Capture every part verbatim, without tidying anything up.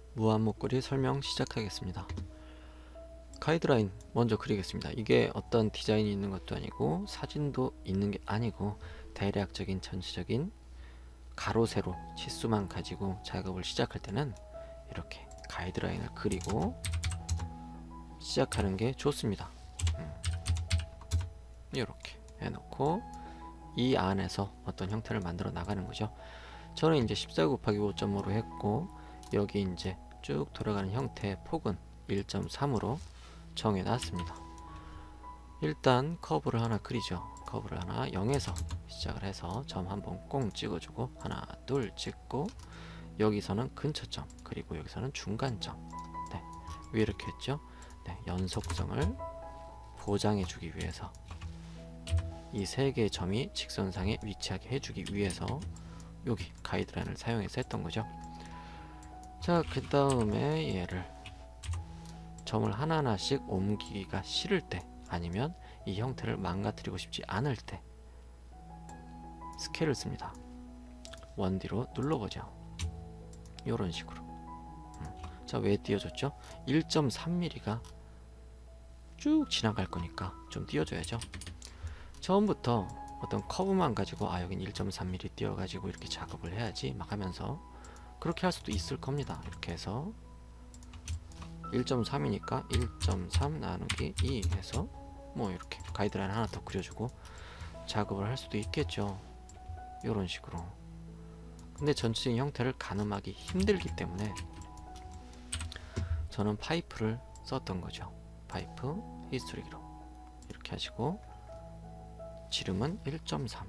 무한목걸이 설명 시작하겠습니다. 가이드라인 먼저 그리겠습니다. 이게 어떤 디자인이 있는 것도 아니고 사진도 있는 게 아니고 대략적인 전체적인 가로 세로 치수만 가지고 작업을 시작할 때는 이렇게 가이드라인을 그리고 시작하는 게 좋습니다. 음. 이렇게 해놓고 이 안에서 어떤 형태를 만들어 나가는 거죠. 저는 이제 십사 곱하기 오 점 오로 했고, 여기 이제 쭉 돌아가는 형태의 폭은 일 점 삼으로 정해 놨습니다. 일단 커브를 하나 그리죠. 커브를 하나 영에서 시작을 해서 점 한번 꽁 찍어주고 하나 둘 찍고, 여기서는 근처점 그리고 여기서는 중간점. 네, 왜 이렇게 했죠? 네, 연속성을 보장해 주기 위해서, 이 세 개의 점이 직선상에 위치하게 해주기 위해서 여기 가이드라인을 사용해서 했던 거죠. 자, 그 다음에 얘를 점을 하나하나씩 옮기기가 싫을 때, 아니면 이 형태를 망가뜨리고 싶지 않을 때 스케일을 씁니다. 원디로 눌러보죠. 이런 식으로. 음. 자, 왜 띄워줬죠? 일 점 삼 밀리미터가 쭉 지나갈 거니까 좀 띄워줘야죠. 처음부터 어떤 커브만 가지고 아 여긴 일 점 삼 밀리미터 띄워가지고 이렇게 작업을 해야지 막 하면서 그렇게 할 수도 있을 겁니다. 이렇게 해서 일 점 삼이니까 일 점 삼 나누기 이 해서 뭐 이렇게 가이드라인 하나 더 그려주고 작업을 할 수도 있겠죠. 이런 식으로. 근데 전체적인 형태를 가늠하기 힘들기 때문에 저는 파이프를 썼던 거죠. 파이프 히스토리기로 이렇게 하시고, 지름은 일 점 삼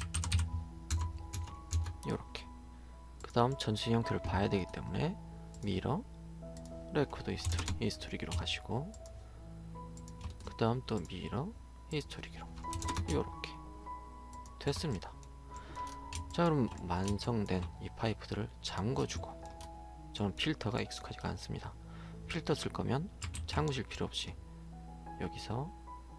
이렇게. 그 다음 전체 형태를 봐야 되기 때문에 미러 레코드 히스토리 히스토리기로 가시고, 그 다음 또 미러 히스토리기로 이렇게 됐습니다. 자, 그럼 완성된 이 파이프들을 잠궈주고, 저는 필터가 익숙하지가 않습니다. 필터 쓸 거면 잠그실 필요 없이 여기서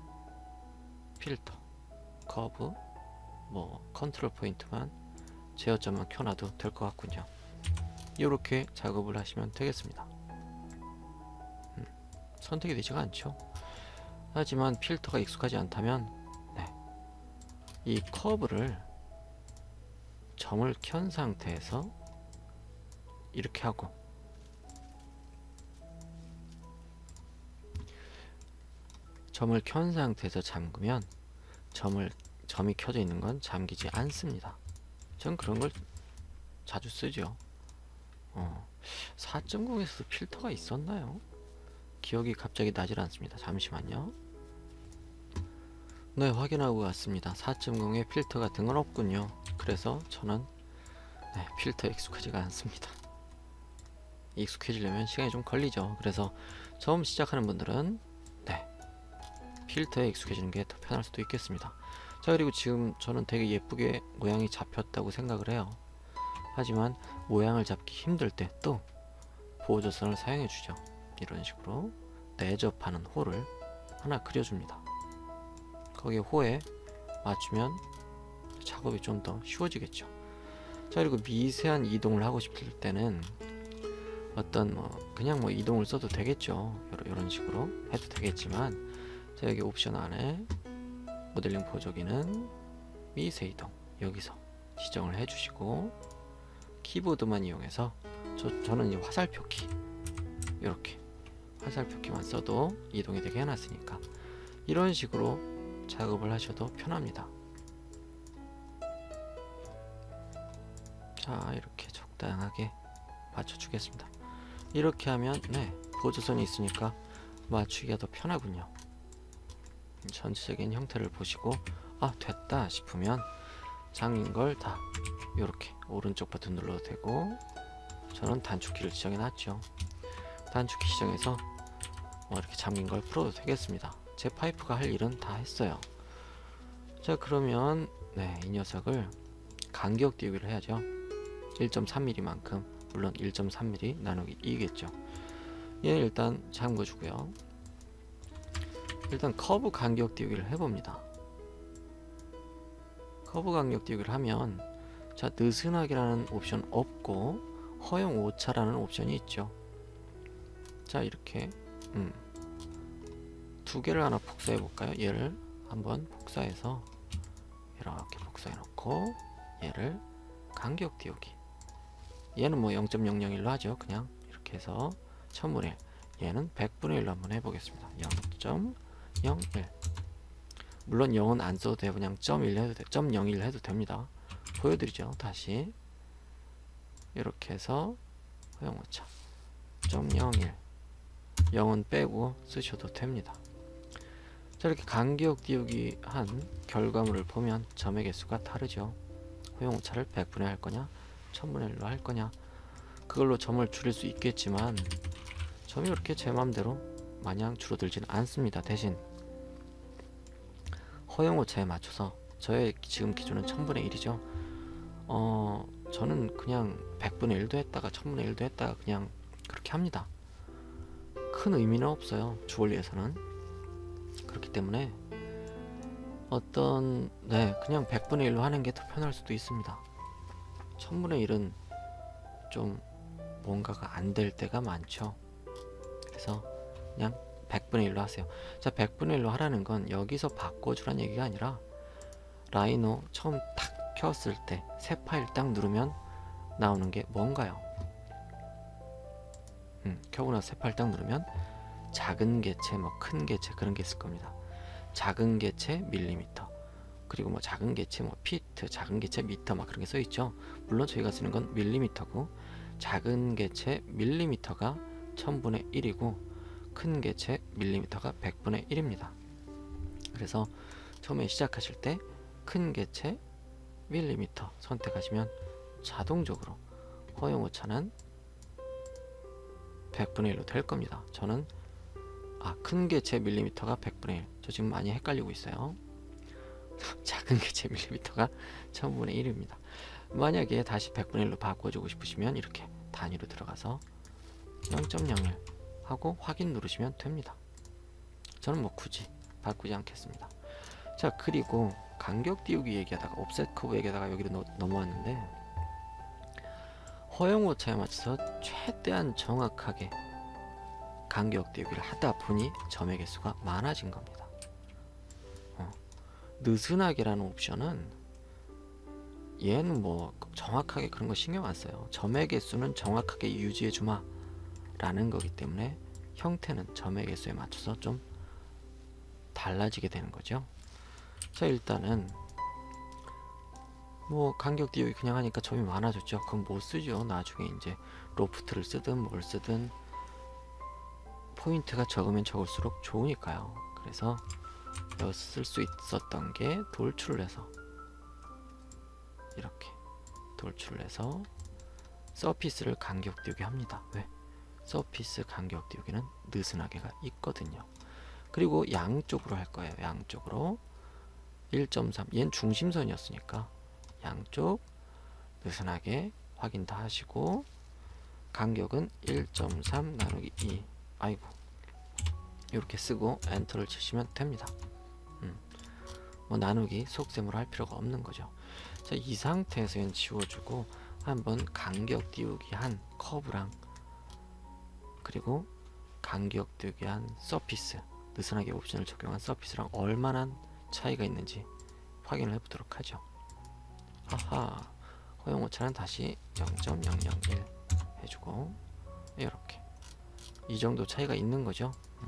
필터 커브 뭐 컨트롤 포인트만 제어점만 켜놔도 될 것 같군요. 이렇게 작업을 하시면 되겠습니다. 음, 선택이 되지가 않죠. 하지만 필터가 익숙하지 않다면 네, 이 커브를 점을 켠 상태에서 이렇게 하고, 점을 켠 상태에서 잠그면 점을 점이 켜져 있는 건 잠기지 않습니다. 전 그런 걸 자주 쓰죠. 어, 사 점 공에서도 필터가 있었나요? 기억이 갑자기 나질 않습니다. 잠시만요. 네, 확인하고 왔습니다. 사 점 공에 필터 같은 건 없군요. 그래서 저는 네, 필터에 익숙하지가 않습니다. 익숙해지려면 시간이 좀 걸리죠. 그래서 처음 시작하는 분들은 네, 필터에 익숙해지는 게 더 편할 수도 있겠습니다. 자, 그리고 지금 저는 되게 예쁘게 모양이 잡혔다고 생각을 해요. 하지만 모양을 잡기 힘들 때 또 보조선을 사용해 주죠. 이런 식으로 내접하는 홀을 하나 그려줍니다. 거기에 호에 맞추면 작업이 좀 더 쉬워지겠죠. 자, 그리고 미세한 이동을 하고 싶을 때는 어떤 뭐 그냥 뭐 이동을 써도 되겠죠. 이런 식으로 해도 되겠지만, 자, 여기 옵션 안에 모델링 보조기는 미세 이동 여기서 지정을 해주시고, 키보드만 이용해서 저, 저는 이 화살표 키 이렇게 화살표 키만 써도 이동이 되게 해놨으니까 이런 식으로 작업을 하셔도 편합니다. 자, 이렇게 적당하게 맞춰주겠습니다. 이렇게 하면 네, 보조선이 있으니까 맞추기가 더 편하군요. 전체적인 형태를 보시고 아 됐다 싶으면 잠긴 걸 다 이렇게 오른쪽 버튼 눌러도 되고, 저는 단축키를 지정해 놨죠. 단축키 지정해서 뭐 이렇게 잠긴 걸 풀어도 되겠습니다. 제 파이프가 할 일은 다 했어요. 자, 그러면 네, 이 녀석을 간격 띄우기를 해야죠. 일 점 삼 밀리미터만큼, 물론 일 점 삼 밀리미터 나누기 이겠죠. 얘 일단 잠궈 주고요. 일단 커브 간격 띄우기를 해봅니다. 커브 간격 띄우기를 하면 자, 느슨하게라는 옵션 없고 허용 오차라는 옵션이 있죠. 자 이렇게 음, 두 개를 하나 복사해 볼까요? 얘를 한번 복사해서 이렇게 복사해 놓고 얘를 간격 띄우기, 얘는 뭐 영 점 영영일로 하죠. 그냥 이렇게 해서 천분의 일, 얘는 백분의 일로 한번 해보겠습니다. 영 점 영일. 물론 영은 안 써도 돼요. 그냥 점 일 해도 돼, 점 영일 해도 됩니다. 보여드리죠. 다시 이렇게 해서 허용오차 점 영일, 영은 빼고 쓰셔도 됩니다. 자 이렇게 간격 띄우기 한 결과물을 보면 점의 개수가 다르죠. 허용오차를 백분의 할 거냐 천분의 일로 할 거냐, 그걸로 점을 줄일 수 있겠지만 점이 그렇게 제 맘대로 마냥 줄어들지는 않습니다. 대신 허용오차에 맞춰서, 저의 지금 기준은 천분의 일이죠. 어 저는 그냥 백분의 일도 했다가 천분의 일도 했다가 그냥 그렇게 합니다. 큰 의미는 없어요, 주원리에서는. 그렇기 때문에 어떤 네 그냥 백분의 일로 하는 게 더 편할 수도 있습니다. 천분의 일은 좀 뭔가가 안 될 때가 많죠. 그래서 그냥 백분의 일로 하세요. 자 백분의 일로 하라는 건 여기서 바꿔주란 얘기가 아니라 라이노 처음 탁 켰을 때 새 파일 딱 누르면 나오는 게 뭔가요? 음, 켜고 나서 새 파일 딱 누르면 작은 개체, 뭐 큰 개체 그런 게 있을 겁니다. 작은 개체 밀리미터, 그리고 뭐 작은 개체 뭐 피트, 작은 개체 미터 막 그런 게 써 있죠. 물론 저희가 쓰는 건 밀리미터고, 작은 개체 밀리미터가 천분의 일이고 큰 개체 밀리미터가 백분의 일입니다. 그래서 처음에 시작하실 때 큰 개체 밀리미터 선택하시면 자동적으로 허용오차는 백분의 일로 될 겁니다. 저는 아, 큰 개체 밀리미터가 백분의 일. 저 지금 많이 헷갈리고 있어요. 작은 개체 밀리미터가 천분의 일입니다. 만약에 다시 백분의 일로 바꿔주고 싶으시면 이렇게 단위로 들어가서 영 점 영일 하고 확인 누르시면 됩니다. 저는 뭐 굳이 바꾸지 않겠습니다. 자 그리고 간격 띄우기 얘기하다가 옵셋 커브 얘기하다가 여기로 너, 넘어왔는데, 허용오차에 맞춰서 최대한 정확하게 간격 띄우기를 하다 보니 점의 개수가 많아진 겁니다. 어, 느슨하게라는 옵션은 얘는 뭐 정확하게 그런 거 신경 안 써요. 점의 개수는 정확하게 유지해 주마 라는 거기 때문에 형태는 점의 개수에 맞춰서 좀 달라지게 되는 거죠. 자 일단은 뭐 간격 띄우기 그냥 하니까 점이 많아졌죠. 그건 못 쓰죠. 나중에 이제 로프트를 쓰든 뭘 쓰든 포인트가 적으면 적을수록 좋으니까요. 그래서 쓸 수 있었던 게 돌출을 해서 이렇게 돌출을 해서 서피스를 간격 띄우기 합니다. 왜? 서피스 간격 띄우기는 느슨하게가 있거든요. 그리고 양쪽으로 할 거예요. 양쪽으로 일 점 삼, 얘는 중심선이었으니까 양쪽 느슨하게 확인 다 하시고, 간격은 일 점 삼 나누기 이, 아이고 이렇게 쓰고 엔터를 치시면 됩니다. 음, 뭐 나누기 속셈으로 할 필요가 없는 거죠. 자, 이 상태에서 얘는 지워주고 한번 간격 띄우기 한 커브랑 그리고 간격 띄우기 한 서피스, 느슨하게 옵션을 적용한 서피스랑 얼마나 차이가 있는지 확인을 해보도록 하죠. 하하, 허용오차는 다시 영 점 영영일 해주고 이렇게 이 정도 차이가 있는 거죠. 음.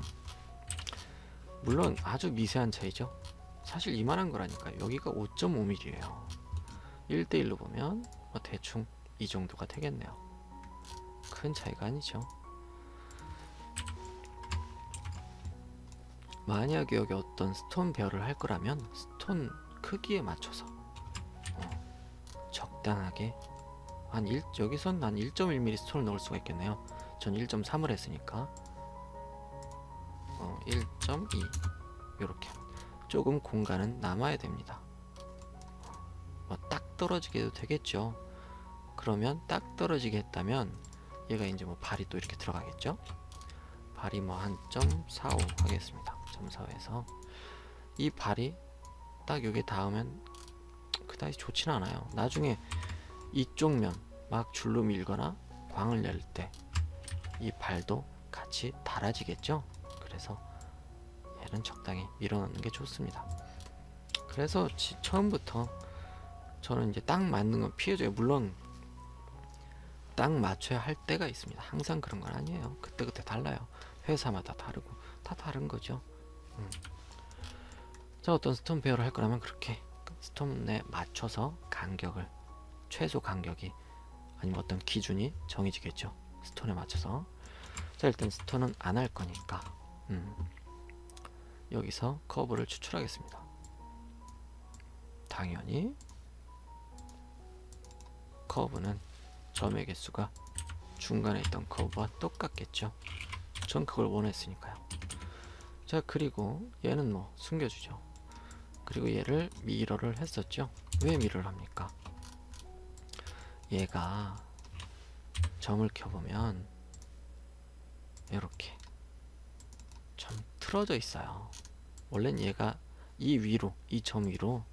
물론 아주 미세한 차이죠. 사실 이만한 거라니까요. 여기가 오 점 오 밀리미터예요 일 대 일로 보면 뭐 대충 이 정도가 되겠네요. 큰 차이가 아니죠. 만약에 여기 어떤 스톤 배열을 할 거라면 스톤 크기에 맞춰서 어, 적당하게 한 일, 여기선 한 일 점 일 밀리미터 스톤을 넣을 수가 있겠네요. 전 일 점 삼을 했으니까 어, 일 점 이 요렇게 조금 공간은 남아야 됩니다. 뭐 딱 떨어지게 해도 되겠죠. 그러면 딱 떨어지게 했다면 얘가 이제 뭐 발이 또 이렇게 들어가겠죠. 발이 뭐 한 점 사오 하겠습니다. 점 사오에서 이 발이 딱 여기에 닿으면 그다지 좋진 않아요. 나중에 이쪽 면 막 줄로 밀거나 광을 낼 때 이 발도 같이 달아지겠죠. 그래서 얘는 적당히 밀어넣는 게 좋습니다. 그래서 지, 처음부터 저는 이제 딱 맞는 건 피해줘요. 물론 딱 맞춰야 할 때가 있습니다. 항상 그런 건 아니에요. 그때그때 달라요. 회사마다 다르고 다 다른 거죠. 음. 자, 어떤 스톤 베어를 할 거라면 그렇게 스톤에 맞춰서 간격을, 최소 간격이 아니면 어떤 기준이 정해지겠죠. 스톤에 맞춰서. 자, 일단 스톤은 안 할 거니까 음. 여기서 커브를 추출하겠습니다. 당연히 커브는 점의 개수가 중간에 있던 커브와 똑같겠죠. 전 그걸 원했으니까요. 자, 그리고 얘는 뭐 숨겨주죠. 그리고 얘를 미러를 했었죠. 왜 미러를 합니까? 얘가 점을 켜보면 이렇게 좀 틀어져 있어요. 원래는 얘가 이 위로, 이 점 위로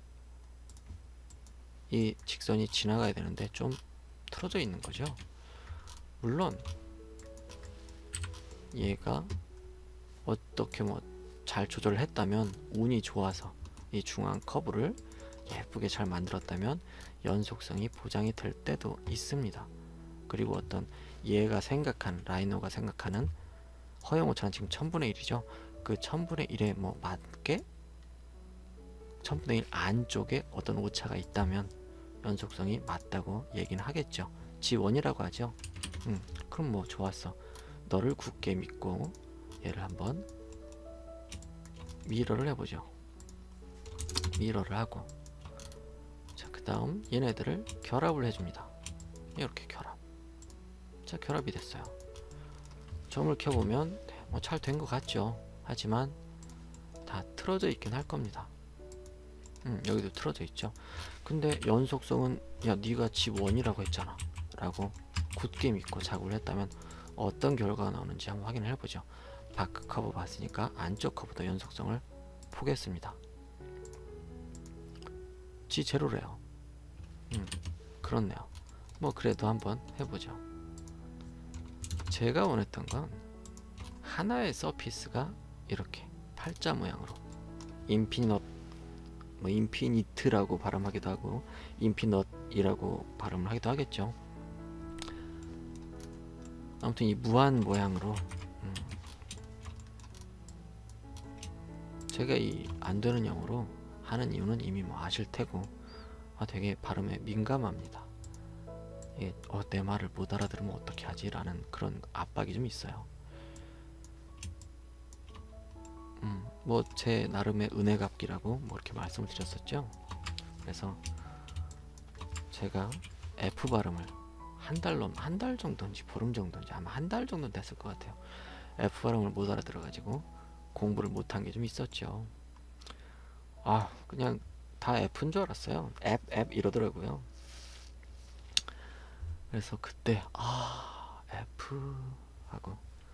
이 직선이 지나가야 되는데 좀 틀어져 있는 거죠. 물론 얘가 어떻게 뭐 잘 조절을 했다면, 운이 좋아서 이 중앙 커브를 예쁘게 잘 만들었다면 연속성이 보장이 될 때도 있습니다. 그리고 어떤 얘가 생각한, 라이노가 생각하는 허용 오차는 지금 천분의 일이죠. 그 천분의 일에 뭐 맞게 천분의 일 안쪽에 어떤 오차가 있다면 연속성이 맞다고 얘기는 하겠죠. 지원이라고 하죠. 음, 그럼 뭐 좋았어. 너를 굳게 믿고 얘를 한번 미러를 해보죠. 미러를 하고, 자, 그 다음 얘네들을 결합을 해줍니다. 이렇게 결합. 자, 결합이 됐어요. 점을 켜보면 뭐 잘 된 것 같죠. 하지만 다 틀어져 있긴 할 겁니다. 음, 여기도 틀어져 있죠. 근데 연속성은 야, 네가 집 원이라고 했잖아 라고 굳게 믿고 작업을 했다면 어떤 결과가 나오는지 한번 확인을 해보죠. 바크 커브 봤으니까 안쪽 커브도 연속성을 보겠습니다. 지 제로래요. 음, 그렇네요. 뭐 그래도 한번 해보죠. 제가 원했던 건 하나의 서피스가 이렇게 팔자 모양으로, 인피넛, 뭐 인피니트라고 발음하기도 하고 인피넛이라고 발음을 하기도 하겠죠. 아무튼 이 무한 모양으로, 음, 제가 이 안되는 영어로 하는 이유는 이미 뭐 아실 테고, 아, 되게 발음에 민감합니다. 이게 어, 내 말을 못 알아들으면 어떻게 하지? 라는 그런 압박이 좀 있어요. 음, 뭐 제 나름의 은혜 갚기라고 뭐 이렇게 말씀을 드렸었죠. 그래서 제가 F 발음을 한 달로, 한 달 정도인지 보름 정도인지 아마 한 달 정도 됐을 것 같아요. F 발음을 못 알아들어 가지고 공부를 못한 게 좀 있었죠. 아, 그냥 다 F인 줄 알았어요. 앱, 앱 이러더라고요. 그래서 그때 아, F 하고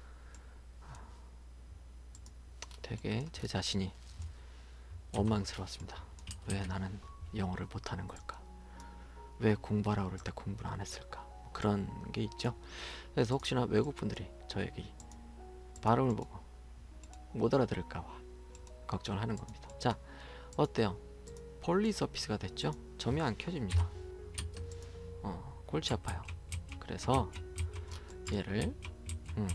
되게 제 자신이 원망스러웠습니다. 왜 나는 영어를 못하는 걸까? 왜 공부하라 그럴 때 공부를 안 했을까? 뭐 그런 게 있죠. 그래서 혹시나 외국분들이 저에게 발음을 보고 못 알아들을까봐 걱정을 하는 겁니다. 자, 어때요? 폴리 서피스가 됐죠? 점이 안 켜집니다. 어, 골치 아파요. 그래서 얘를 음,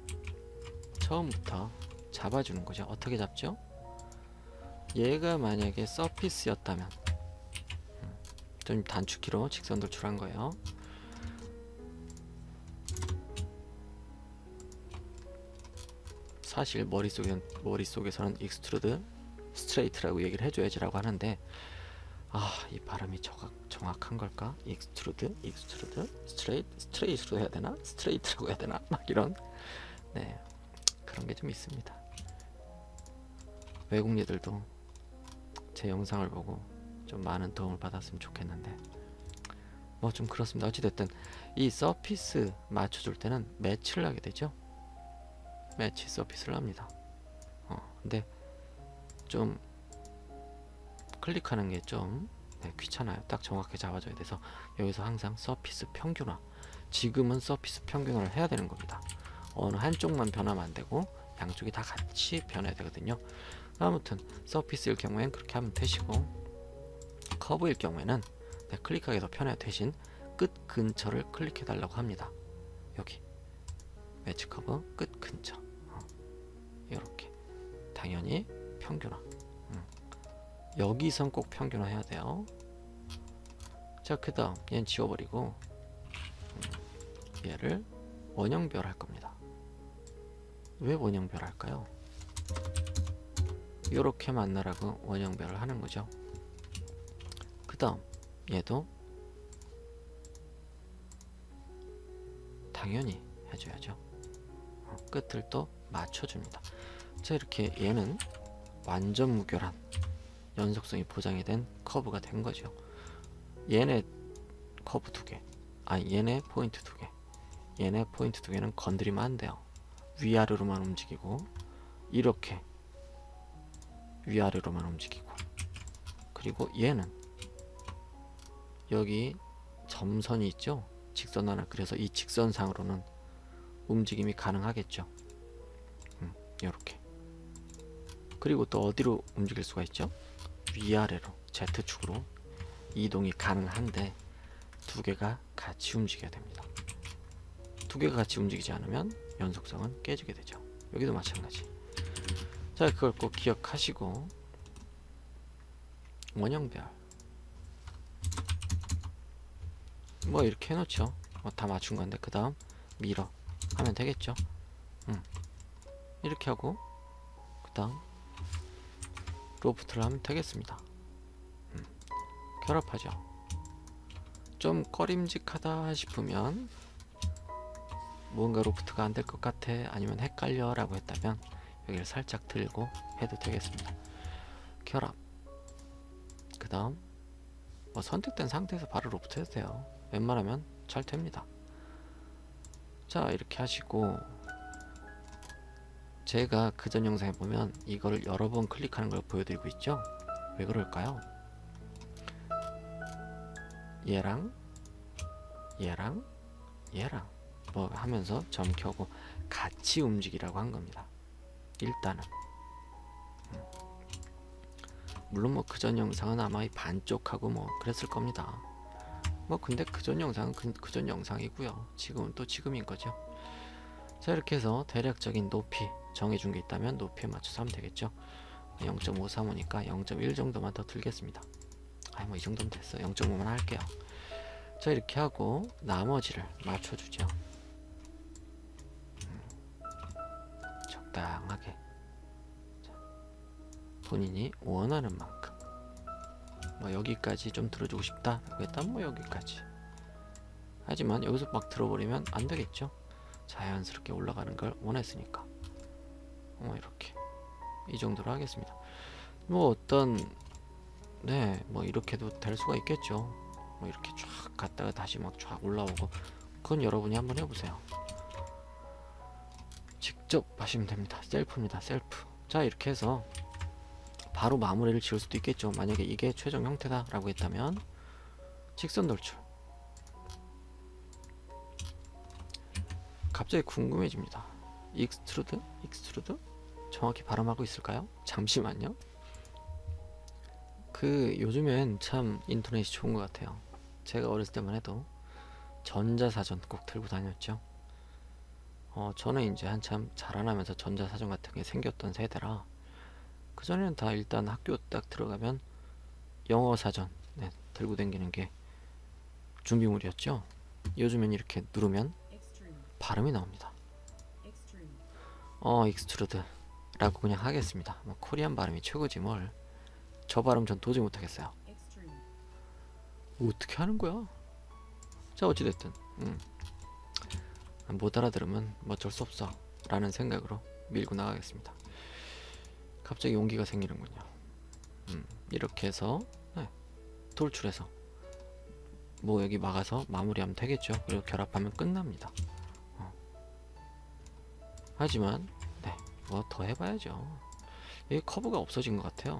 처음부터 잡아주는 거죠. 어떻게 잡죠? 얘가 만약에 서피스였다면, 음, 좀 단축키로 직선 돌출한 거예요. 사실 머릿속엔, 머릿속에서는 익스트루드 스트레이트라고 얘기를 해줘야지라고 하는데, 아, 이 발음이 정확, 정확한 걸까? 익스트루드, 익스트루드, 스트레이트, 스트레이트로 해야 되나? 스트레이트라고 해야 되나? 막 이런, 네, 그런 게 좀 있습니다. 외국인들도 제 영상을 보고 좀 많은 도움을 받았으면 좋겠는데 뭐 좀 그렇습니다. 어찌됐든 이 서피스 맞춰줄 때는 매치를 하게 되죠. 매치 서피스를 합니다. 어, 근데 좀 클릭하는 게 좀 네, 귀찮아요. 딱 정확하게 잡아줘야 돼서 여기서 항상 서피스 평균화, 지금은 서피스 평균화를 해야 되는 겁니다. 어느 한쪽만 변하면 안 되고 양쪽이 다 같이 변해야 되거든요. 아무튼 서피스일 경우엔 그렇게 하면 되시고, 커브일 경우에는 네, 클릭하기 더 편해요. 대신 끝 근처를 클릭해 달라고 합니다. 여기 매치 커브 끝 근처, 어, 이렇게 당연히 평균화. 음. 여기선 꼭 평균화 해야 돼요. 자, 그 다음 얘는 지워버리고 음, 얘를 원형별 할 겁니다. 왜 원형별 할까요? 이렇게 만나라고 원형별을 하는 거죠. 그 다음 얘도 당연히 해줘야죠. 어, 끝을 또 맞춰줍니다. 자, 이렇게 얘는 완전 무결한 연속성이 보장이 된 커브가 된 거죠. 얘네 커브 두 개, 아니 얘네 포인트 두 개, 얘네 포인트 두 개는 건드리면 안 돼요. 위아래로만 움직이고, 이렇게 위아래로만 움직이고, 그리고 얘는 여기 점선이 있죠. 직선 하나. 그래서 이 직선상으로는 움직임이 가능하겠죠. 음, 이렇게. 그리고 또 어디로 움직일 수가 있죠? 위아래로 Z축으로 이동이 가능한데 두 개가 같이 움직여야 됩니다. 두 개가 같이 움직이지 않으면 연속성은 깨지게 되죠. 여기도 마찬가지. 자, 그걸 꼭 기억하시고 원형별 뭐 이렇게 해놓죠. 뭐 다 맞춘 건데 그 다음 밀어 하면 되겠죠. 음. 이렇게 하고 그 다음 로프트를 하면 되겠습니다. 음. 결합하죠. 좀 꺼림직하다 싶으면, 뭔가 로프트가 안 될 것 같아, 아니면 헷갈려 라고 했다면 여기를 살짝 들고 해도 되겠습니다. 결합. 그 다음 뭐 선택된 상태에서 바로 로프트 해도 돼요. 웬만하면 잘 됩니다. 자, 이렇게 하시고, 제가 그전 영상에 보면 이거를 여러 번 클릭하는 걸 보여드리고 있죠. 왜 그럴까요? 얘랑 얘랑 얘랑 뭐 하면서 점 켜고 같이 움직이라고 한 겁니다. 일단은 음. 물론 뭐 그전 영상은 아마 이 반쪽하고 뭐 그랬을 겁니다. 뭐 근데 그전 영상은 그, 그전 영상이고요. 지금은 또 지금인 거죠. 자, 이렇게 해서 대략적인 높이 정해준 게 있다면 높이에 맞춰서 하면 되겠죠. 영 점 오삼오니까 영 점 일 정도만 더 들겠습니다. 아니 뭐 이 정도면 됐어. 영 점 오만 할게요. 자, 이렇게 하고 나머지를 맞춰주죠. 음, 적당하게. 자, 본인이 원하는 만큼. 뭐 여기까지 좀 들어주고 싶다 라고 했다면 뭐 여기까지. 하지만 여기서 막 들어버리면 안 되겠죠. 자연스럽게 올라가는 걸 원했으니까. 어, 이렇게 이 정도로 하겠습니다. 뭐 어떤 네, 뭐 이렇게도 될 수가 있겠죠. 뭐 이렇게 쫙 갔다가 다시 막 쫙 올라오고, 그건 여러분이 한번 해보세요. 직접 하시면 됩니다. 셀프입니다. 셀프. 자, 이렇게 해서 바로 마무리를 지을 수도 있겠죠. 만약에 이게 최종 형태다 라고 했다면 직선 돌출. 갑자기 궁금해집니다. 익스트루드? 익스트루드? 정확히 발음하고 있을까요? 잠시만요. 그 요즘엔 참 인터넷이 좋은 것 같아요. 제가 어렸을 때만 해도 전자사전 꼭 들고 다녔죠. 어, 저는 이제 한참 자라나면서 전자사전 같은 게 생겼던 세대라, 그전에는 다 일단 학교 딱 들어가면 영어사전 네, 들고 다니는 게 준비물이었죠. 요즘엔 이렇게 누르면 발음이 나옵니다. 어, 익스트루드 라고 그냥 하겠습니다. 뭐 코리안 발음이 최고지 뭘. 저 발음 전 도저히 못하겠어요. 어떻게 하는 거야? 자, 어찌됐든 음. 못 알아들으면 뭐 어쩔 수 없어 라는 생각으로 밀고 나가겠습니다. 갑자기 용기가 생기는군요. 음, 이렇게 해서 네, 돌출해서 뭐 여기 막아서 마무리하면 되겠죠. 그리고 결합하면 끝납니다. 어. 하지만 네, 뭐 더 해봐야죠. 여기 커브가 없어진 것 같아요.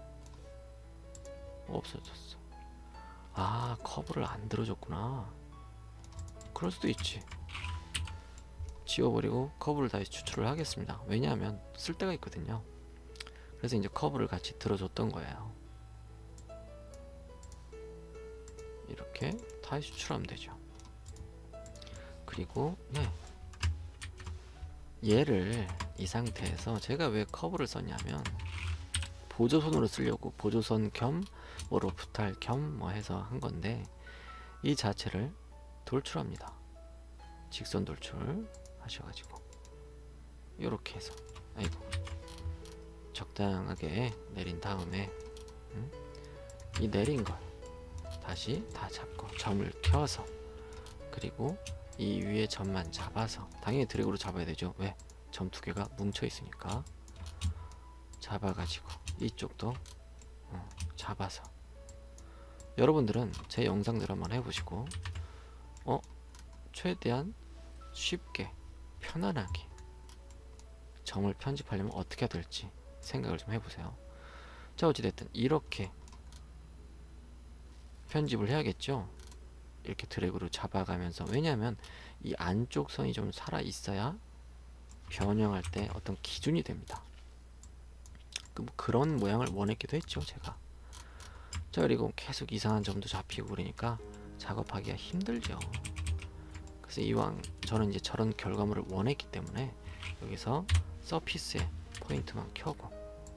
없어졌어. 아, 커브를 안 들어줬구나. 그럴 수도 있지. 지워버리고 커브를 다시 추출을 하겠습니다. 왜냐하면 쓸 데가 있거든요. 그래서 이제 커브를 같이 들어줬던 거예요. 이렇게 다시 추출하면 되죠. 그리고 네, 얘를 이 상태에서 제가 왜 커브를 썼냐면 보조선으로 쓰려고, 보조선 겸 뭐 로프탈 겸 뭐 해서 한 건데, 이 자체를 돌출합니다. 직선 돌출 하셔가지고 요렇게 해서, 아이고, 적당하게 내린 다음에 음? 이 내린 걸 다시 다 잡고 점을 켜서, 그리고 이 위에 점만 잡아서, 당연히 드래그로 잡아야 되죠. 왜? 점 두 개가 뭉쳐 있으니까. 잡아가지고 이쪽도 어, 잡아서, 여러분들은 제 영상들 한번 해보시고 어 최대한 쉽게 편안하게 점을 편집하려면 어떻게 해야 될지 생각을 좀 해보세요. 자, 어찌됐든 이렇게 편집을 해야겠죠. 이렇게 드래그로 잡아가면서, 왜냐하면 이 안쪽 선이 좀 살아 있어야 변형할 때 어떤 기준이 됩니다. 그 뭐 그런 모양을 원했기도 했죠, 제가. 자, 그리고 계속 이상한 점도 잡히고 그러니까 작업하기가 힘들죠. 그래서 이왕 저는 이제 저런 결과물을 원했기 때문에 여기서 서피스에 포인트만 켜고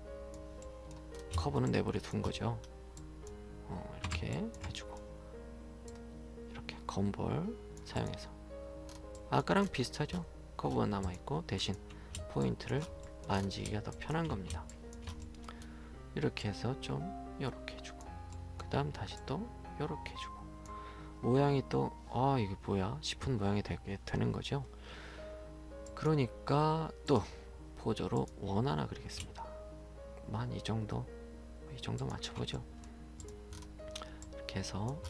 커브는 내버려 둔 거죠. 어, 이렇게 해주고, 이렇게 건볼 사용해서 아까랑 비슷하죠. 커브가 남아있고 대신 포인트를 만지기가 더 편한 겁니다. 이렇게 해서 좀 요렇게 해주고, 그 다음 다시 또 요렇게 해주고, 모양이 또 아 이게 뭐야 싶은 모양이 되게 되는 거죠. 그러니까 또 보조로 원 하나 그리겠습니다. 한 이 정도, 이 정도 맞춰보죠. 이렇게 해서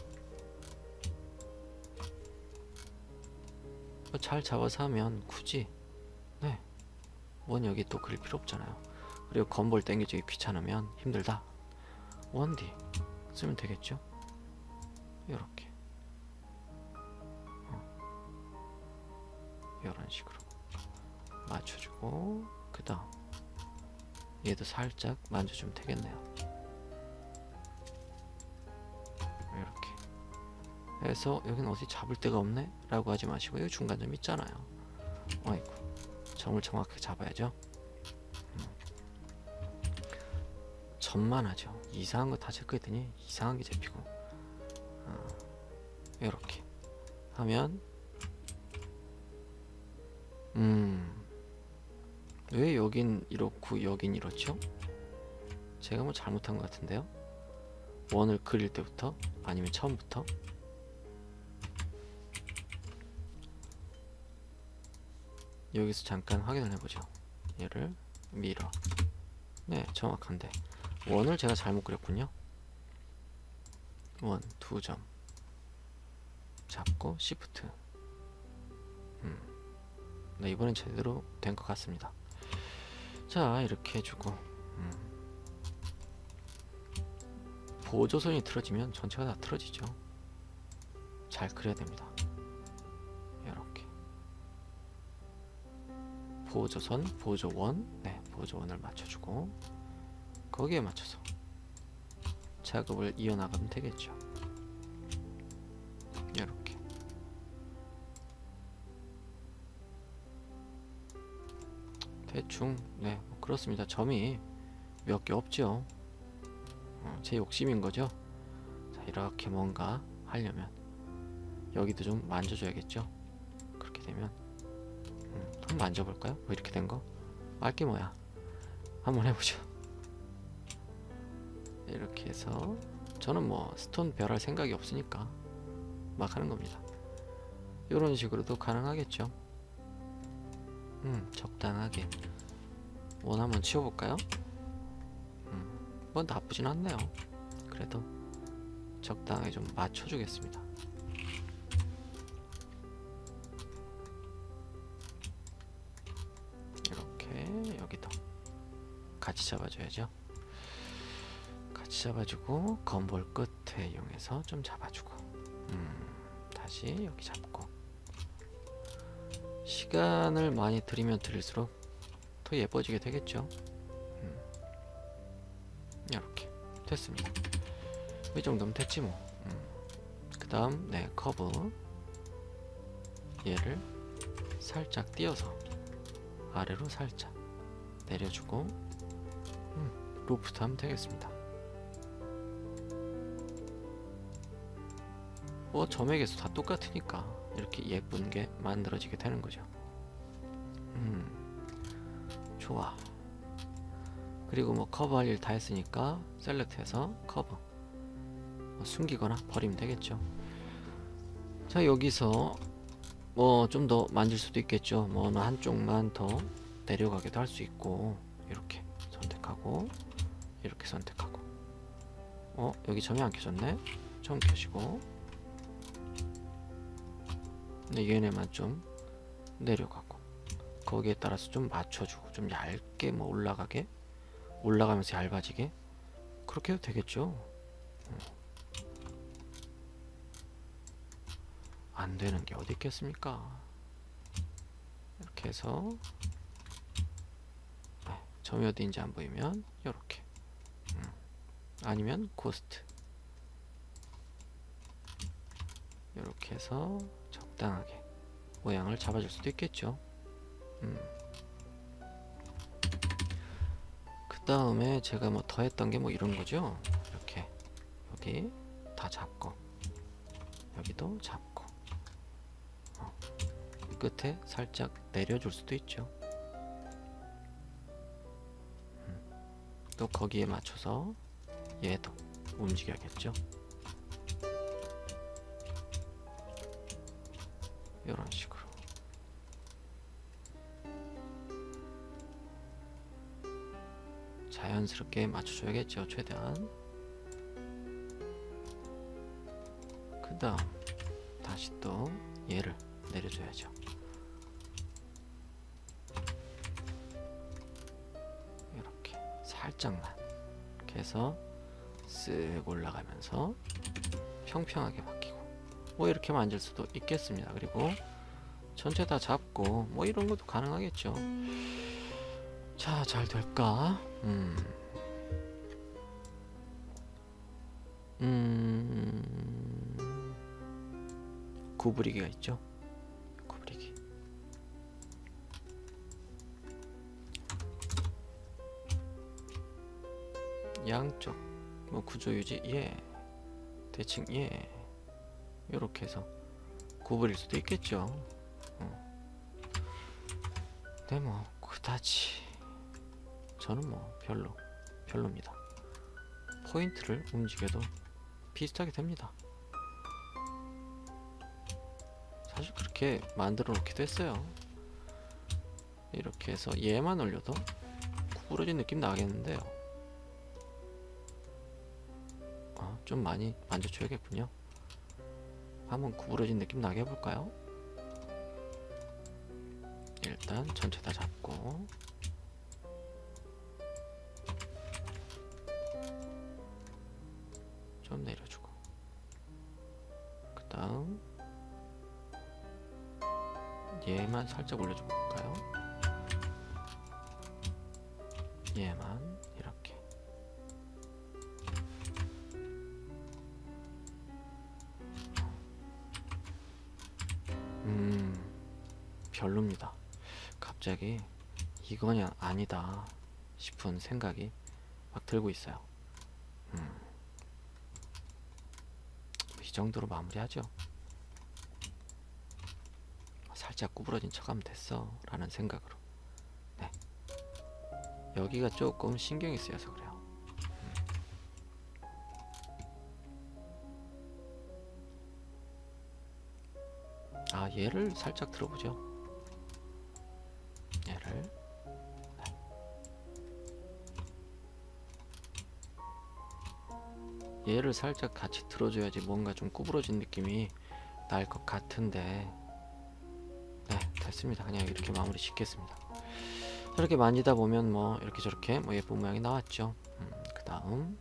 잘 잡아서 하면 굳이 네, 원 여기 또 그릴 필요 없잖아요. 그리고 건볼 땡겨주기 귀찮으면, 힘들다, 원 디 쓰면 되겠죠. 요렇게 어. 요런 식으로 맞춰주고, 그 다음 얘도 살짝 만져주면 되겠네요. 이렇게 해서 여기는 어디 잡을 데가 없네 라고 하지 마시고, 여기 중간점 있잖아요. 어이구, 점을 정확하게 잡아야죠. 음. 점만 하죠. 이상한 거 다 체크했더니 이상한 게 잡히고, 어, 이렇게 하면 음 왜 여긴 이렇고 여긴 이렇죠? 제가 뭐 잘못한 것 같은데요? 원을 그릴 때부터, 아니면 처음부터. 여기서 잠깐 확인을 해보죠. 얘를 밀어. 네, 정확한데 원을 제가 잘못 그렸군요. 원, 두 점 잡고 시프트. 음. 네, 이번엔 제대로 된 것 같습니다. 자, 이렇게 해주고, 음. 보조선이 틀어지면 전체가 다 틀어지죠. 잘 그려야 됩니다. 이렇게 보조선, 보조원, 네, 보조원을 맞춰주고 거기에 맞춰서 작업을 이어나가면 되겠죠. 이렇게 대충, 네, 뭐 그렇습니다. 점이 몇 개 없죠. 어, 제 욕심인 거죠. 자, 이렇게 뭔가 하려면 여기도 좀 만져줘야겠죠. 그렇게 되면 음, 한번 만져볼까요? 뭐 이렇게 된 거? 알게 뭐야. 한번 해보죠. 이렇게 해서 저는 뭐 스톤 별할 생각이 없으니까 막 하는 겁니다. 이런 식으로도 가능하겠죠. 음, 적당하게 원 한번 치워볼까요? 음, 뭐 나쁘진 않네요. 그래도 적당하게 좀 맞춰주겠습니다. 이렇게 여기도 같이 잡아줘야죠. 같이 잡아주고 건볼 끝에 이용해서 좀 잡아주고, 음, 다시 여기 잡고 시간을 많이 들이면 들일수록 더 예뻐지게 되겠죠. 음. 이렇게 됐습니다. 이 정도면 됐지 뭐. 음. 그 다음 네 커브 얘를 살짝 띄어서 아래로 살짝 내려주고 음, 로프트 하면 되겠습니다. 뭐 점액에서 다 똑같으니까 이렇게 예쁜 게 만들어지게 되는 거죠. 음, 좋아. 그리고 뭐 커브 할 일 다 했으니까 셀렉트해서 커브 뭐 숨기거나 버리면 되겠죠. 자, 여기서 뭐 좀 더 만질 수도 있겠죠. 뭐 어느 한쪽만 더 내려가기도 할 수 있고, 이렇게 선택하고 이렇게 선택하고. 어 여기 점이 안 켜졌네. 점 켜시고, 근데 얘네만 좀 내려가고 거기에 따라서 좀 맞춰주고 좀 얇게 뭐 올라가게 올라가면서 얇아지게 그렇게 해도 되겠죠. 음. 안 되는 게 어디 있겠습니까? 이렇게 해서 네, 점이 어디인지 안 보이면 이렇게 음. 아니면 고스트 이렇게 해서 적당하게 모양을 잡아줄 수도 있겠죠. 음. 그 다음에 제가 뭐 더 했던 게 뭐 이런 거죠. 이렇게 여기 다 잡고 여기도 잡고 어. 끝에 살짝 내려줄 수도 있죠. 음. 또 거기에 맞춰서 얘도 움직여야겠죠. 이런 식으로 자연스럽게 맞춰줘야겠죠. 최대한. 그 다음 다시 또 얘를 내려줘야죠. 이렇게 살짝만 이렇게 해서 쓱 올라가면서 평평하게 바뀌고 뭐 이렇게 만질 수도 있겠습니다. 그리고 전체 다 잡고 뭐 이런 것도 가능하겠죠. 자, 잘 될까? 음. 음. 구부리기가 있죠. 구부리기. 양쪽 뭐 구조 유지 예. 대칭 예. 요렇게 해서 구부릴 수도 있겠죠. 어. 근데 뭐 그다지 저는 뭐 별로 별로입니다. 포인트를 움직여도 비슷하게 됩니다. 사실 그렇게 만들어 놓기도 했어요. 이렇게 해서 얘만 올려도 구부러진 느낌 나겠는데요. 어, 좀 많이 만져줘야겠군요. 한번 구부러진 느낌 나게 해볼까요? 일단 전체 다 잡고 좀 내려주고 그 다음 얘만 살짝 올려줘 볼까요? 얘만 이렇게 음 별로입니다. 갑자기 이거냐 아니다 싶은 생각이 막 들고 있어요. 음, 이 정도로 마무리하죠. 살짝 구부러진 척하면 됐어 라는 생각으로. 네. 여기가 조금 신경이 쓰여서 그래요. 음. 아, 얘를 살짝 들어보죠. 얘를 네. 얘를 살짝 같이 들어줘야지 뭔가 좀 구부러진 느낌이 날 것 같은데. 네, 됐습니다. 그냥 이렇게 마무리 짓겠습니다. 저렇게 만지다 보면 뭐 이렇게 저렇게 뭐 예쁜 모양이 나왔죠. 음, 그 다음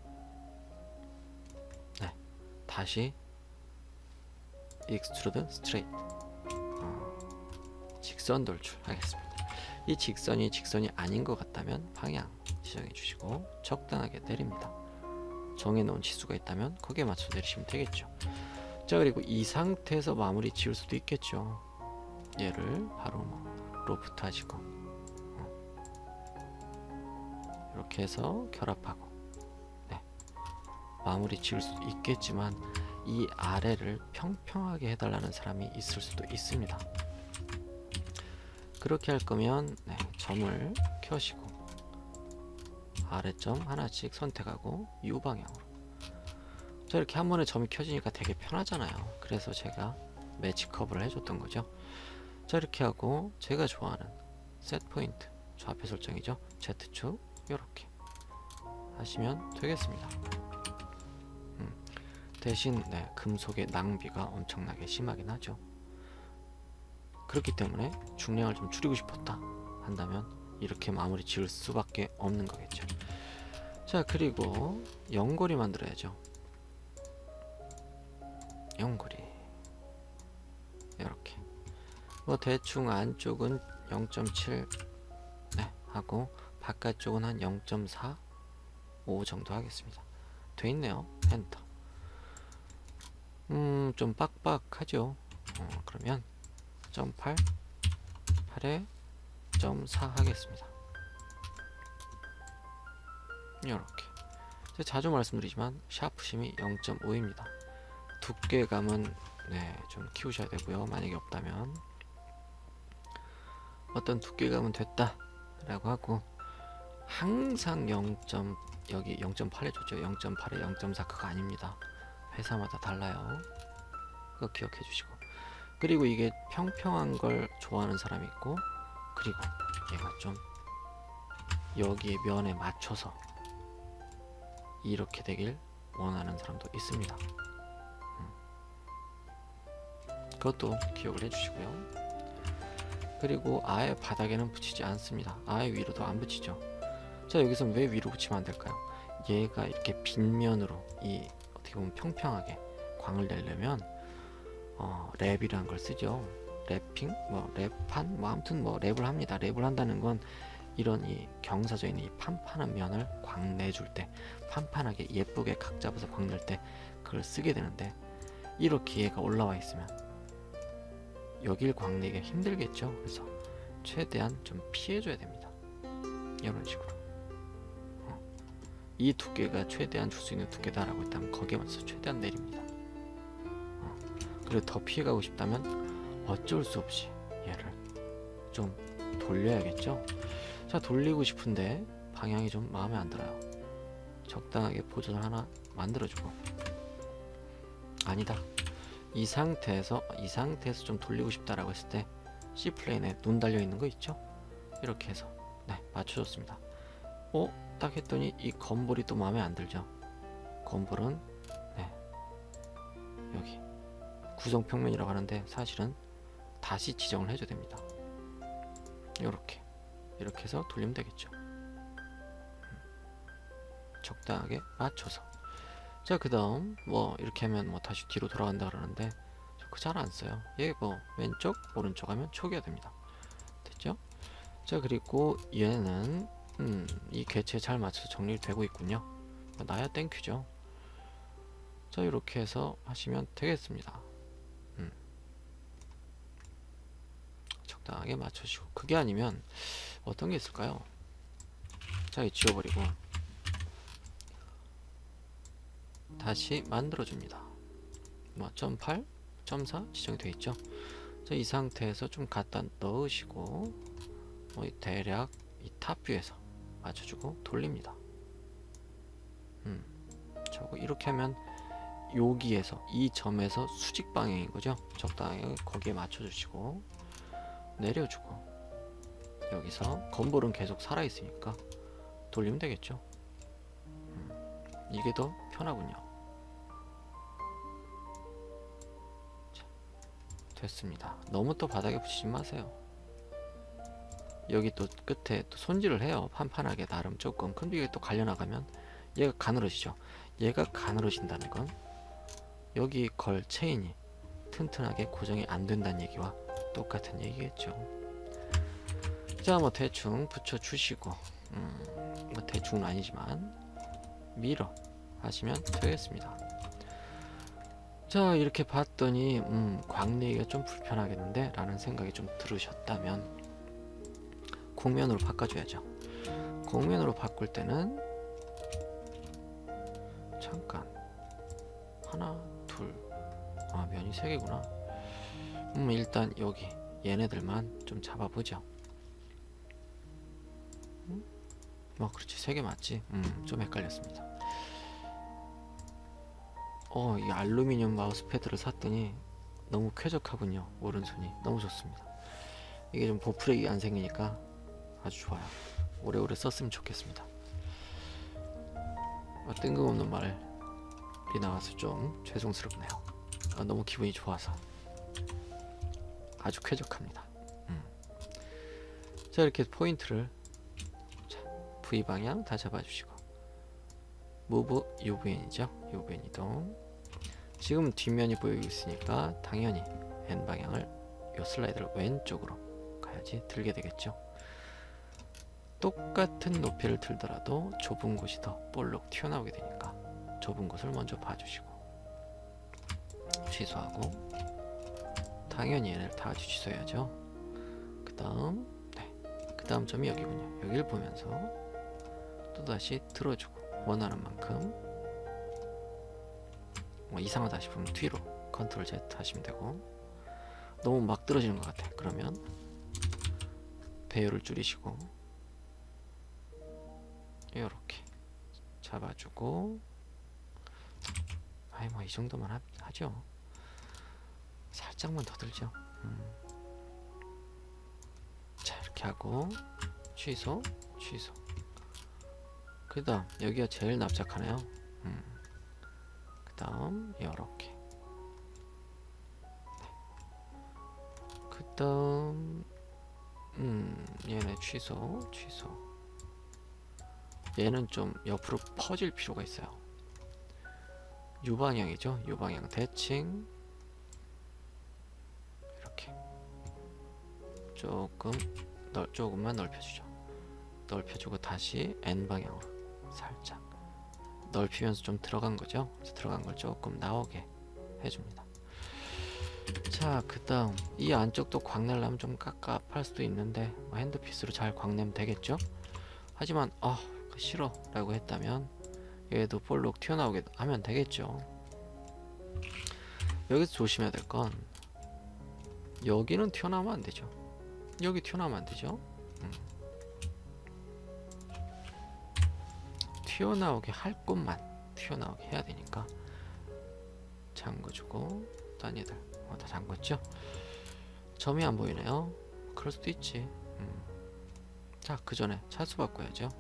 네, 다시 익스트루드 스트레이트 어, 직선 돌출 하겠습니다. 이 직선이 직선이 아닌 것 같다면 방향 지정해 주시고 적당하게 내립니다. 정해놓은 치수가 있다면 거기에 맞춰 내리시면 되겠죠. 자, 그리고 이 상태에서 마무리 지을 수도 있겠죠. 얘를 바로 뭐 로프트 하시고 어. 이렇게 해서 결합하고 네. 마무리 지을 수도 있겠지만 이 아래를 평평하게 해달라는 사람이 있을 수도 있습니다. 그렇게 할 거면 네, 점을 켜시고 아래점 하나씩 선택하고 U 방향으로. 자, 이렇게 한 번에 점이 켜지니까 되게 편하잖아요. 그래서 제가 매치 커브를 해줬던 거죠. 자, 이렇게 하고 제가 좋아하는 셋 포인트 좌표 설정이죠. Z축 이렇게 하시면 되겠습니다. 음, 대신 네, 금속의 낭비가 엄청나게 심하긴 하죠. 그렇기 때문에 중량을 좀 줄이고 싶었다 한다면 이렇게 마무리 지을 수밖에 없는 거겠죠. 자, 그리고 연골이 만들어야죠. 연골이 이렇게 뭐 대충 안쪽은 영 점 칠 네, 하고 바깥쪽은 한 영 점 사, 오 정도 하겠습니다. 돼 있네요. 엔터. 음, 좀 빡빡하죠. 어, 그러면 점 팔, 팔에 점 사 하겠습니다. 이렇게. 자주 말씀드리지만 샤프심이 영 점 오입니다. 두께감은 네, 좀 키우셔야 되고요. 만약에 없다면 어떤 두께감은 됐다 라고 하고 항상 영. 여기 영 점 팔 해줬죠. 영 점 팔에 영 점 사 그거 아닙니다. 회사마다 달라요. 그거 기억해 주시고. 그리고 이게 평평한 걸 좋아하는 사람이 있고 그리고 얘가 좀 여기 면에 맞춰서 이렇게 되길 원하는 사람도 있습니다. 음. 그것도 기억을 해주시고요. 그리고 아예 바닥에는 붙이지 않습니다. 아예 위로도 안 붙이죠. 자, 여기서 왜 위로 붙이면 안 될까요? 얘가 이렇게 빗면으로 이 어떻게 보면 평평하게 광을 내려면 어, 랩이라는 걸 쓰죠. 랩핑, 뭐 랩판, 뭐 아무튼 뭐 랩을 합니다. 랩을 한다는 건 이런 이 경사져 있는 이 판판한 면을 광 내줄 때, 판판하게 예쁘게 각 잡아서 광 낼 때 그걸 쓰게 되는데 이렇게 얘가 올라와 있으면 여길 광 내기가 힘들겠죠. 그래서 최대한 좀 피해줘야 됩니다. 이런 식으로 어. 이 두께가 최대한 줄 수 있는 두께다라고 했다면 거기에 맞춰서 최대한 내립니다. 어. 그리고 더 피해가고 싶다면 어쩔 수 없이 얘를 좀 돌려야겠죠. 자, 돌리고 싶은데 방향이 좀 마음에 안 들어요. 적당하게 보존을 하나 만들어주고 아니다. 이 상태에서 이 상태에서 좀 돌리고 싶다라고 했을 때 C 플레인에 눈 달려 있는 거 있죠? 이렇게 해서 네, 맞춰줬습니다. 어? 딱 했더니 이 건볼이 또 마음에 안 들죠? 건볼은 네, 여기 구성평면이라고 하는데 사실은 다시 지정을 해줘야 됩니다. 이렇게 이렇게 해서 돌리면 되겠죠. 적당하게 맞춰서. 자, 그 다음 뭐 이렇게 하면 뭐 다시 뒤로 돌아간다 그러는데 저 그 잘 안 써요. 얘 뭐 왼쪽 오른쪽 하면 초기화 됩니다. 됐죠? 자, 그리고 얘는 음, 이 궤체에 잘 맞춰서 정리되고 있군요. 나야 땡큐죠. 자, 이렇게 해서 하시면 되겠습니다. 음. 적당하게 맞춰주시고. 그게 아니면 어떤 게 있을까요? 자, 이 지워버리고 다시 만들어줍니다. 뭐 점 팔, 점 사 지정이 되어 있죠. 자, 이 상태에서 좀 갖다 넣으시고 뭐 대략 이 탑뷰에서 맞춰주고 돌립니다. 음, 저거 이렇게 하면 여기에서 이 점에서 수직 방향인 거죠. 적당히 거기에 맞춰주시고 내려주고 여기서 건볼은 계속 살아 있으니까 돌리면 되겠죠. 음, 이게 더 편하군요. 자, 됐습니다. 너무 또 바닥에 붙이지 마세요. 여기 또 끝에 또 손질을 해요. 판판하게 나름 조금. 근데 이게 또 갈려나가면 얘가 가늘어지죠. 얘가 가늘어진다는 건 여기 걸 체인이 튼튼하게 고정이 안 된다는 얘기와 똑같은 얘기겠죠. 자, 뭐 대충 붙여주시고 음, 뭐 대충은 아니지만 밀어 하시면 되겠습니다. 자, 이렇게 봤더니 음, 광내기가 좀 불편하겠는데 라는 생각이 좀 들으셨다면 곡면으로 바꿔줘야죠. 곡면으로 바꿀 때는 잠깐 하나 둘 아 면이 세 개구나. 음 일단 여기 얘네들만 좀 잡아보죠. 음? 뭐 그렇지, 세 개 맞지? 음 좀 헷갈렸습니다. 어 이 알루미늄 마우스 패드를 샀더니 너무 쾌적하군요. 오른손이 너무 좋습니다. 이게 좀 보풀이 안 생기니까 아주 좋아요. 오래오래 썼으면 좋겠습니다. 어, 뜬금없는 말이 나와서 좀 죄송스럽네요. 어, 너무 기분이 좋아서 아주 쾌적합니다. 음. 자, 이렇게 포인트를 자, V방향 다 잡아주시고 무브 유브엔이죠. 유브엔 이동. 지금 뒷면이 보이고 있으니까 당연히 N방향을 요 슬라이드를 왼쪽으로 가야지 들게 되겠죠. 똑같은 높이를 들더라도 좁은 곳이 더 볼록 튀어나오게 되니까 좁은 곳을 먼저 봐주시고 취소하고 당연히 얘네를 다 같이 취소해야죠. 그 다음 네, 그 다음 점이 여기군요. 여기를 보면서 또다시 들어주고 원하는 만큼 뭐 이상하다 싶으면 뒤로 컨트롤 Z 하시면 되고 너무 막 떨어지는 것 같아. 그러면 배열을 줄이시고 이렇게 잡아주고 아이 뭐 이 정도만 하, 하죠. 살짝만 더 들죠. 음. 자, 이렇게 하고 취소 취소. 그 다음 여기가 제일 납작하네요. 음. 그 다음 이렇게 네. 그 다음 음 얘네 취소 취소. 얘는 좀 옆으로 퍼질 필요가 있어요. U방향이죠. U방향 대칭 이렇게 조금 넓, 조금만 넓혀주죠. 넓혀주고 다시 N방향으로 살짝 넓히면서 좀 들어간 거죠. 그래서 들어간 걸 조금 나오게 해줍니다. 자, 그 다음 이 안쪽도 광내려면 좀 깝깝할 수도 있는데 뭐 핸드피스로 잘 광내면 되겠죠. 하지만 어 싫어 라고 했다면 얘도 볼록 튀어나오게 하면 되겠죠. 여기서 조심해야 될 건 여기는 튀어나오면 안 되죠. 여기 튀어나오면 안 되죠. 음. 튀어나오게 할 곳만 튀어나오게 해야 되니까 잠궈주고 딴 얘들 어, 다 잠궜죠? 점이 안 보이네요. 그럴 수도 있지. 음. 자, 그 전에 차수 바꿔야죠.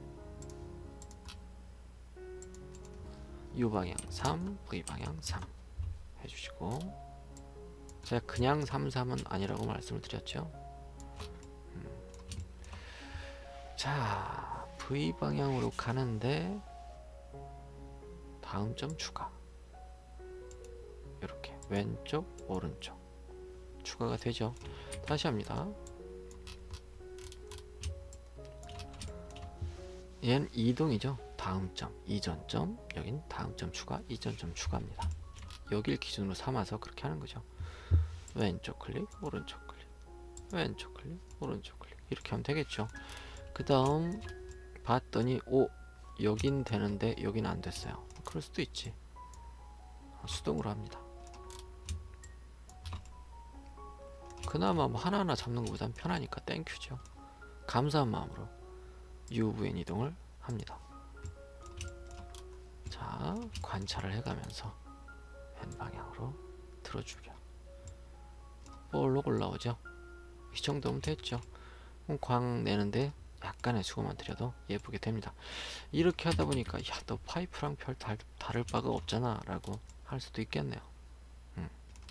U방향 삼, V방향 삼 해주시고 제가 그냥 삼, 삼은 아니라고 말씀을 드렸죠. 음. 자, V방향으로 가는데 다음 점 추가 이렇게 왼쪽 오른쪽 추가가 되죠. 다시 합니다. 얘는 이동이죠. 다음 점, 이전 점, 여긴 다음 점 추가, 이전 점 추가입니다. 여길 기준으로 삼아서 그렇게 하는 거죠. 왼쪽 클릭, 오른쪽 클릭, 왼쪽 클릭, 오른쪽 클릭 이렇게 하면 되겠죠. 그 다음 봤더니 오 여긴 되는데 여긴 안 됐어요. 그럴 수도 있지. 수동으로 합니다. 그나마 뭐 하나하나 잡는 것보단 편하니까 땡큐죠. 감사한 마음으로 유브엔 이동을 합니다. 자, 관찰을 해가면서 N방향으로 들어주려 볼록 올라오죠. 이 정도면 됐죠. 그럼 광 내는데 약간의 수고만 들여도 예쁘게 됩니다. 이렇게 하다 보니까 야, 너 파이프랑 별 달, 다를 바가 없잖아 라고 할 수도 있겠네요. 음.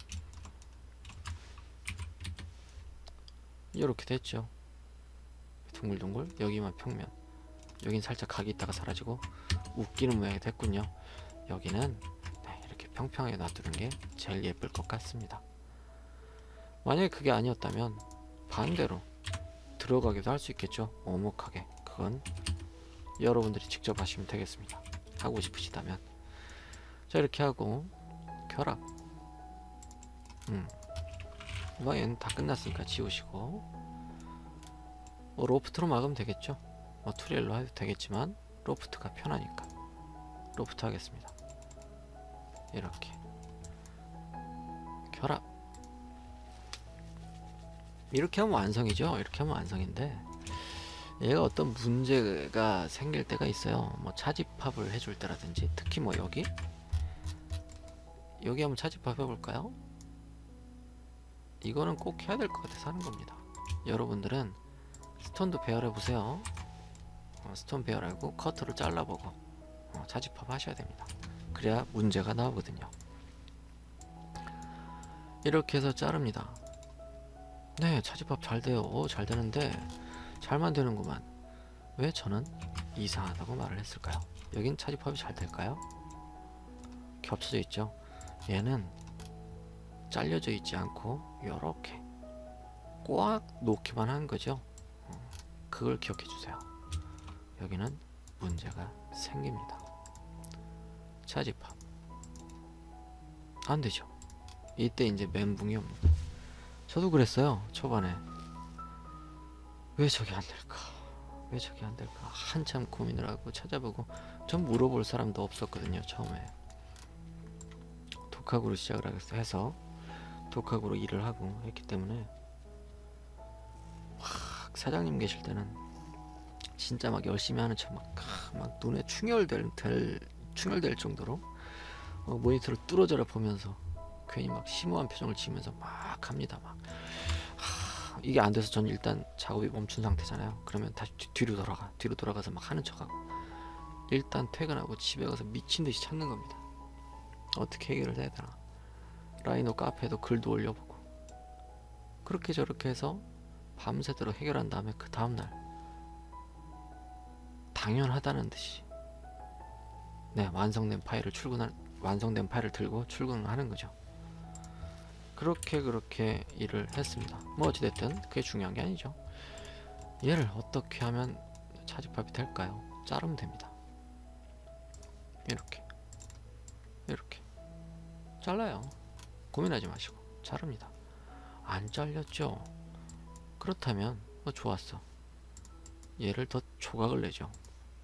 이렇게 됐죠. 둥글둥글 여기만 평면, 여긴 살짝 각이 있다가 사라지고 웃기는 모양이 됐군요. 여기는 네, 이렇게 평평하게 놔두는 게 제일 예쁠 것 같습니다. 만약에 그게 아니었다면 반대로 들어가기도 할 수 있겠죠. 오목하게. 그건 여러분들이 직접 하시면 되겠습니다. 하고 싶으시다면. 자, 이렇게 하고 결합. 음. 뭐 얘는 다 끝났으니까 지우시고, 뭐 로프트로 막으면 되겠죠. 뭐 투리엘로 해도 되겠지만 로프트가 편하니까 로프트 하겠습니다. 이렇게 결합. 이렇게 하면 완성이죠. 이렇게 하면 완성인데, 얘가 어떤 문제가 생길 때가 있어요. 뭐 차집합을 해줄 때라든지, 특히 뭐 여기 여기 한번 차집합 해볼까요? 이거는 꼭 해야 될 것 같아서 하는 겁니다. 여러분들은 스톤도 배열해보세요. 어, 스톤 배열하고 커트를 잘라보고 어, 차집합 하셔야 됩니다. 그래야 문제가 나오거든요. 이렇게 해서 자릅니다. 네, 차집합 잘 돼요. 오, 잘 되는데 잘 만드는구만. 왜 저는 이상하다고 말을 했을까요? 여긴 차집합이 잘 될까요? 겹쳐져 있죠. 얘는 잘려져 있지 않고 요렇게 꽉 놓기만 한 거죠. 어, 그걸 기억해 주세요. 여기는 문제가 생깁니다. 차집합 안 되죠. 이때 이제 멘붕이 옵니다. 저도 그랬어요. 초반에 왜 저게 안 될까? 왜 저게 안 될까? 한참 고민을 하고 찾아보고, 전 물어볼 사람도 없었거든요. 처음에 독학으로 시작을 해서 독학으로 일을 하고 했기 때문에, 막 사장님 계실 때는 진짜 막 열심히 하는 척 막 막 눈에 충혈될 될, 충혈될 정도로 어, 모니터를 뚫어져라 보면서 괜히 막 심오한 표정을 지으면서 막 합니다. 막 하, 이게 안 돼서 전 일단 작업이 멈춘 상태잖아요. 그러면 다시 뒤, 뒤로 돌아가 뒤로 돌아가서 막 하는 척하고, 일단 퇴근하고 집에 가서 미친 듯이 찾는 겁니다. 어떻게 해결을 해야 되나. 라이노 카페에도 글도 올려보고, 그렇게 저렇게 해서 밤새도록 해결한 다음에 그 다음날 당연하다는 듯이 네, 완성된 파일을 출근한 완성된 파일을 들고 출근을 하는 거죠. 그렇게 그렇게 일을 했습니다. 뭐 어찌됐든 그게 중요한 게 아니죠. 얘를 어떻게 하면 차집합이 될까요? 자르면 됩니다. 이렇게 이렇게 잘라요. 고민하지 마시고 자릅니다. 안 잘렸죠? 그렇다면 뭐 좋았어. 얘를 더 조각을 내죠.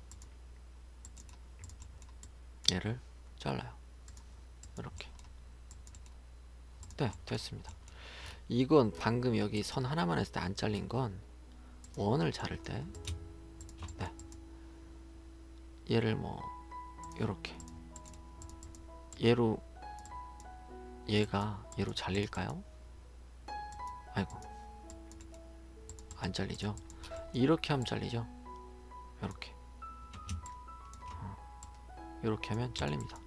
얘를 잘라요. 이렇게. 네, 됐습니다. 이건 방금 여기 선 하나만 했을 때 안 잘린 건 원을 자를 때, 네, 얘를 뭐 요렇게 얘로, 얘가 얘로 잘릴까요? 아이고, 안 잘리죠. 이렇게 하면 잘리죠. 요렇게 어, 요렇게 하면 잘립니다.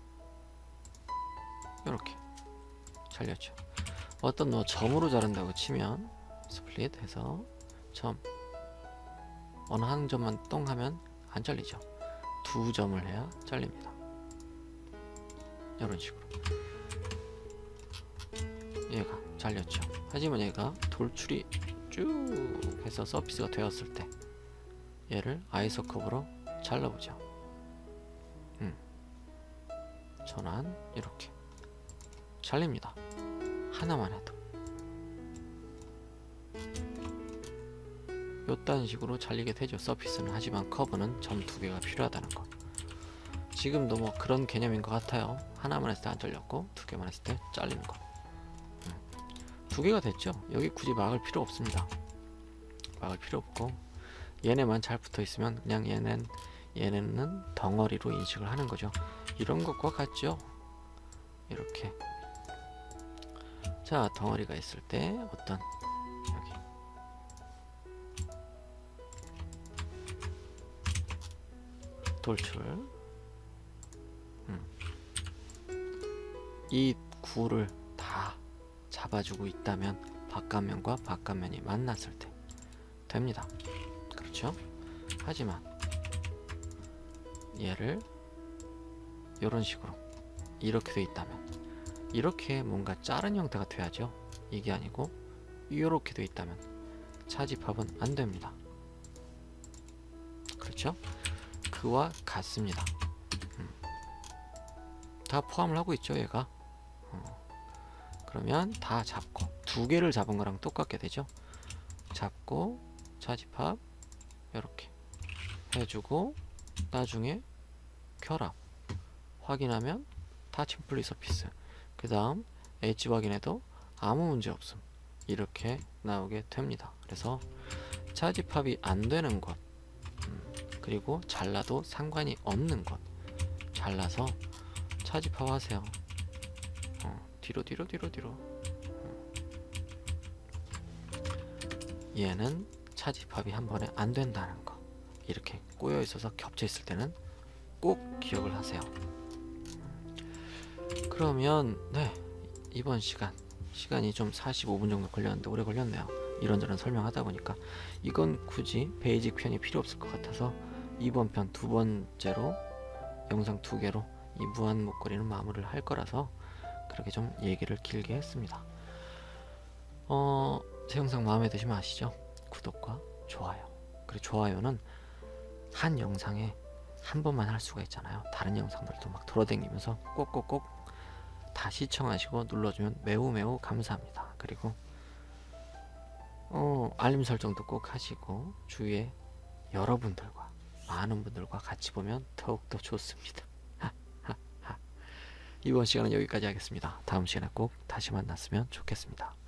요렇게 잘렸죠. 어떤 뭐 점으로 자른다고 치면 스플릿 해서 점, 어느 한 점만 똥 하면 안 잘리죠. 두 점을 해야 잘립니다. 이런 식으로 얘가 잘렸죠. 하지만 얘가 돌출이 쭉 해서 서피스가 되었을 때 얘를 아이소 컵으로 잘라보죠. 음. 전환 이렇게 잘립니다. 하나만 해도 요딴 식으로 잘리게 되죠. 서피스는. 하지만 커브는 점 두 개가 필요하다는 거. 지금도 뭐 그런 개념인 것 같아요. 하나만 했을 때 안 잘렸고 두 개만 했을 때 잘리는 거. 음. 두 개가 됐죠. 여기 굳이 막을 필요 없습니다. 막을 필요 없고, 얘네만 잘 붙어 있으면 그냥 얘는 얘네는 덩어리로 인식을 하는 거죠. 이런 것과 같죠. 이렇게. 자, 덩어리가 있을 때 어떤 여기 돌출, 음. 이 구를 다 잡아주고 있다면 바깥면과 바깥면이 만났을 때 됩니다. 그렇죠? 하지만 얘를 이런 식으로 이렇게 돼 있다면, 이렇게 뭔가 자른 형태가 돼야죠. 이게 아니고 이렇게 돼 있다면 차집합은 안 됩니다. 그렇죠? 그와 같습니다. 음. 다 포함을 하고 있죠, 얘가. 어. 그러면 다 잡고 두 개를 잡은 거랑 똑같게 되죠. 잡고 차집합 이렇게 해주고 나중에 결합 확인하면 다 심플리 서피스. 그 다음 엣지 확인해도 아무 문제 없음. 이렇게 나오게 됩니다. 그래서 차집합이 안 되는 것, 음, 그리고 잘라도 상관이 없는 것 잘라서 차집합 하세요. 어, 뒤로 뒤로 뒤로 뒤로. 어. 얘는 차집합이 한 번에 안 된다는 거, 이렇게 꼬여 있어서 겹쳐 있을 때는 꼭 기억을 하세요. 그러면 네, 이번 시간 시간이 좀 사십오 분 정도 걸렸는데 오래 걸렸네요. 이런저런 설명하다 보니까 이건 굳이 베이직 편이 필요 없을 것 같아서 이번 편 두 번째로 영상 두 개로 이 무한 목걸이는 마무리를 할 거라서 그렇게 좀 얘기를 길게 했습니다. 어, 제 영상 마음에 드시면 아시죠? 구독과 좋아요. 그리고 좋아요는 한 영상에 한 번만 할 수가 있잖아요. 다른 영상들도 막 돌아다니면서 꼭꼭꼭 다 시청하시고 눌러주면 매우 매우 감사합니다. 그리고 어, 알림 설정도 꼭 하시고 주위에 여러분들과 많은 분들과 같이 보면 더욱더 좋습니다. 이번 시간은 여기까지 하겠습니다. 다음 시간에 꼭 다시 만났으면 좋겠습니다.